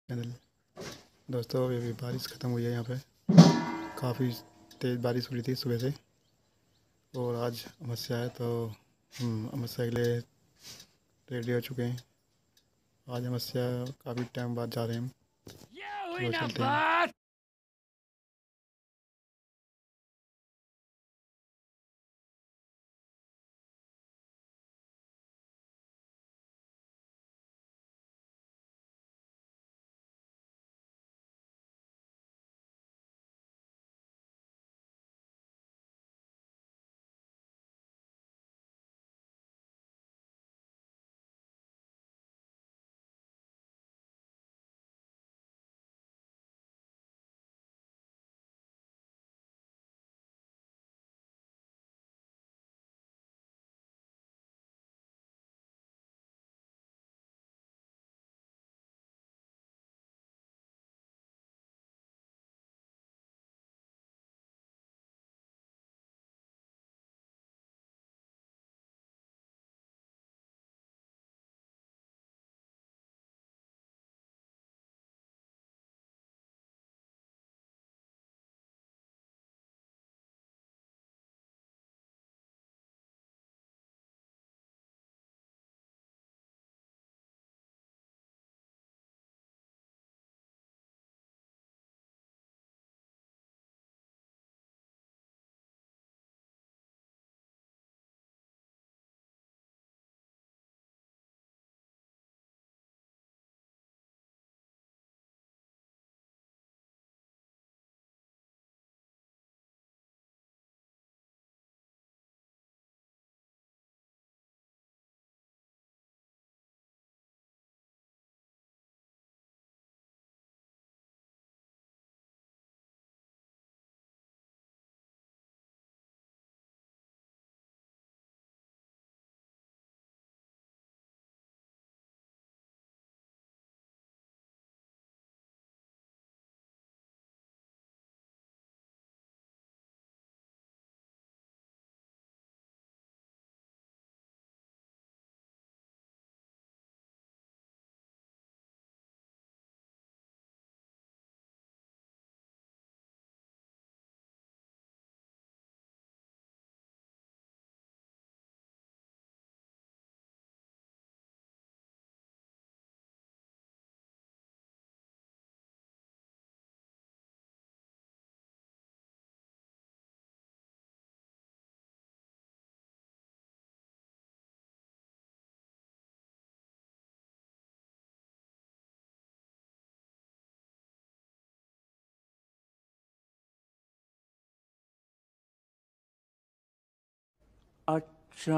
Channel. दोस्तों अभी बारिश ख़त्म हुई है यहाँ पे। काफ़ी तेज़ बारिश हुई थी सुबह से और आज अमावस्या है तो हम अमावस्या के लिए रेडी हो चुके हैं। आज अमावस्या काफ़ी टाइम बाद जा रहे हैं हम, तो चलते हैं। अच्छा।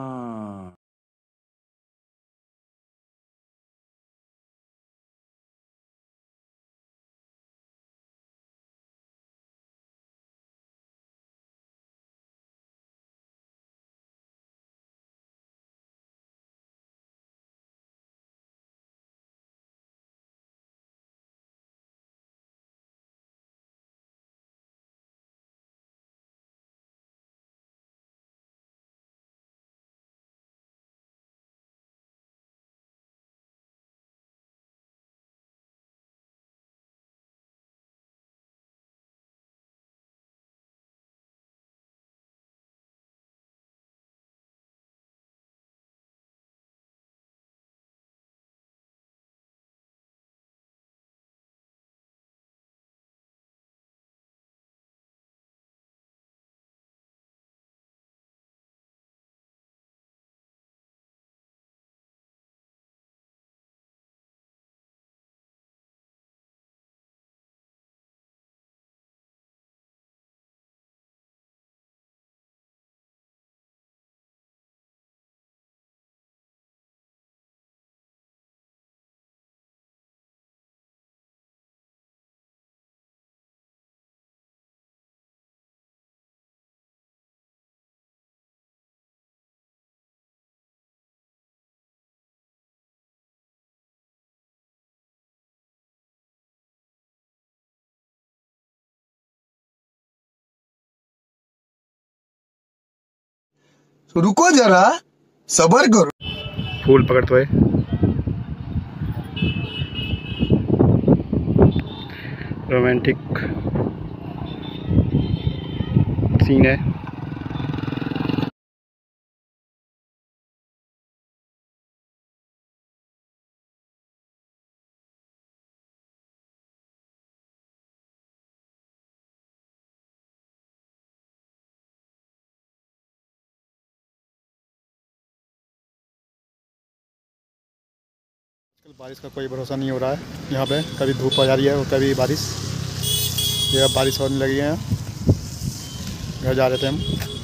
रुको जरा, सबर करो। फूल पकड़ते हुए रोमांटिक सीन है। बारिश का कोई भरोसा नहीं हो रहा है यहाँ पे, कभी धूप आ जा रही है और कभी बारिश। ये अब बारिश होने लगी है। घर जा रहे थे हम।